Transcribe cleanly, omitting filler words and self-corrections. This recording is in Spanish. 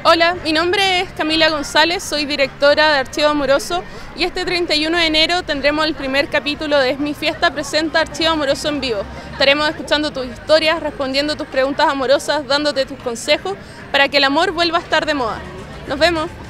Hola, mi nombre es Camila González, soy directora de Archivo Amoroso y este 31 de enero tendremos el primer capítulo de Es mi fiesta presenta Archivo Amoroso en vivo. Estaremos escuchando tus historias, respondiendo tus preguntas amorosas, dándote tus consejos para que el amor vuelva a estar de moda. Nos vemos.